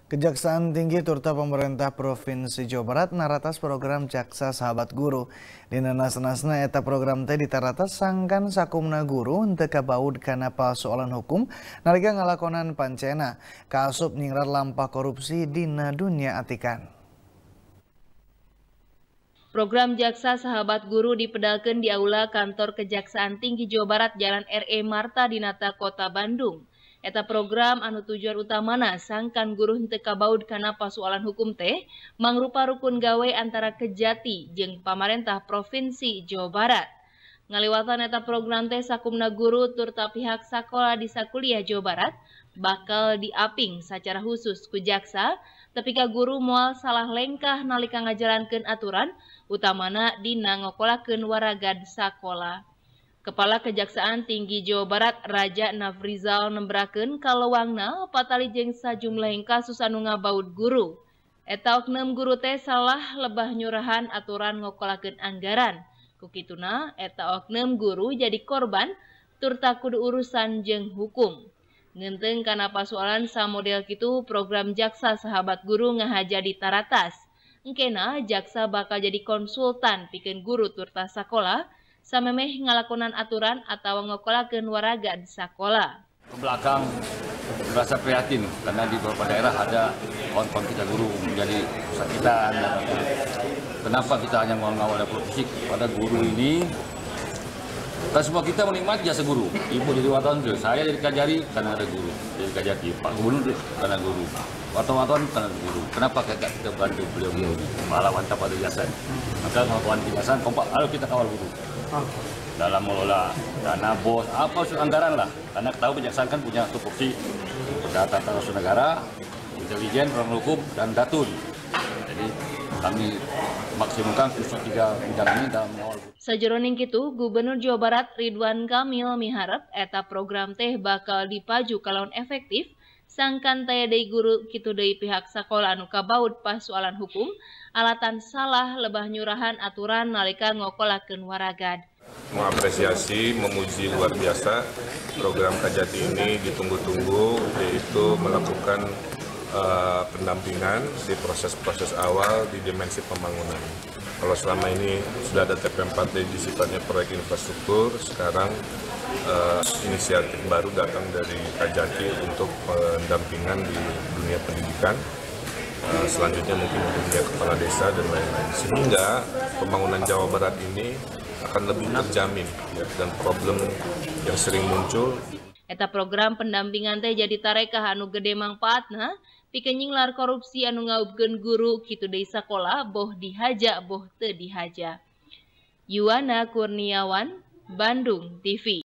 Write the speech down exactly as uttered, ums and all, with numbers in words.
Kejaksaan Tinggi turta pemerintah Provinsi Jawa Barat naratas program Jaksa Sahabat Guru. Di nanas-nasna eta program teh ditaratas sangkan sakumna guru henteu kabaud kana soalan hukum nalika ngalakonan pancena kaasup nyingrat lampah korupsi dina dunia atikan. Program Jaksa Sahabat Guru dipedalkeun di aula kantor Kejaksaan Tinggi Jawa Barat Jalan R E Marta Dinata Kota Bandung. Eta program anu tujuan utamana sangkan guru henteu kabaud kana pasoalan hukum teh mangrupa rukun gawe antara Kejati jeung pamarentah Provinsi Jawa Barat. Ngaliwatan eta program teh sakumna guru turta pihak sakola di sakuliah Jawa Barat bakal diaping secara khusus ku jaksa tepika guru moal salah lengkah nalika ngajalankeun aturan utamana dina ngokolakeun waragad sakola. Kepala Kejaksaan Tinggi Jawa Barat Raja Nafrizal nemberakeun kaleuwangna patali jeung sajumlahing kasus anu ngabaud guru. Eta oknum guru teh salah lebah nyurahan aturan ngokolakeun anggaran. Kukituna eta oknum guru jadi korban turta kudu urusan jeung hukum. Ngeunteung kana pasoalan samodel kitu program Jaksa Sahabat Guru ngahaja ditaratas. Engkena jaksa bakal jadi konsultan pikeun guru turta sakola samemeh ngalakonan aturan atau ngokolakeun waragad sakola. Ke belakang merasa prihatin karena di beberapa daerah ada kawan-kawan kita guru menjadi kesakitan. Kenapa kita hanya mengawal profesi pada guru ini? Kan semua kita menikmati jasa guru. Ibu jadi wartawan, saya jadi kajari karena ada guru. Jadi kajari, Pak Gubernur karena guru. Wartawan-wartawan karena guru. Kenapa kita kita bantu beliau-beliau pahlawan tanpa ada jasa? Maka melakukan kejaksaan kompak, ayo kita kawal guru. Dalam mengelola dana bos, apa usul anggaran lah. Karena tahu kejaksaan kan punya tupoksi perdata tata usaha negara, intelijen, orang hukum, dan datun. Jadi kami maksimumkan khusus tiga bidang ini dalam mengawal. Sajeroning kitu, Gubernur Jawa Barat Ridwan Kamil miharep eta program teh bakal dipaju kalawan efektif sangkan taya deui guru kitu deui pihak sakola anu kabaud pasoalan hukum alatan salah lebah nyurahan aturan nalika ngokolakeun waragad. Mengapresiasi, memuji luar biasa program Kejati ini ditunggu-tunggu, yaitu melakukan uh, pendampingan di proses-proses awal di dimensi pembangunan. Kalau selama ini sudah ada T P empat D di sifatnya proyek infrastruktur, sekarang uh, inisiatif baru datang dari Kejati untuk pendampingan di dunia pendidikan. Uh, selanjutnya mungkin di dunia kepala desa dan lain-lain. Sehingga pembangunan Jawa Barat ini akan lebih terjamin ya, dan problem yang sering muncul. Eta program pendampingan teh jadi tarekah anu gede mangpaatna pikeun nyinglar korupsi anu ngaubkeun guru kitu deui sakola boh dihaja boh teu dihaja. Yuwana Kurniawan, Bandung T V.